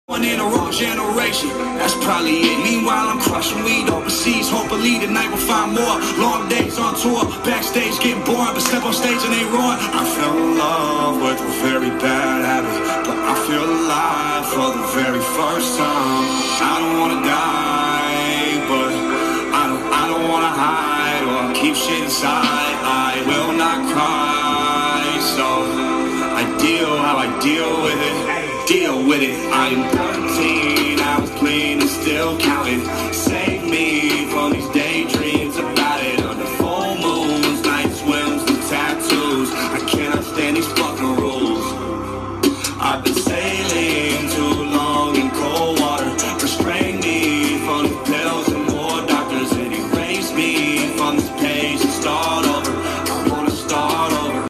One in a wrong generation, that's probably it. Meanwhile, I'm crushing weed overseas. Hopefully tonight we'll find more. Long days on tour, backstage getting boring, but step on stage and they roaring. I fell in love with a very bad habit, but I feel alive for the very first time. I don't wanna die, but I don't wanna hide or keep shit inside. I will not cry, so I deal how I deal with it. Deal with it. I am 13, I was clean and still counting.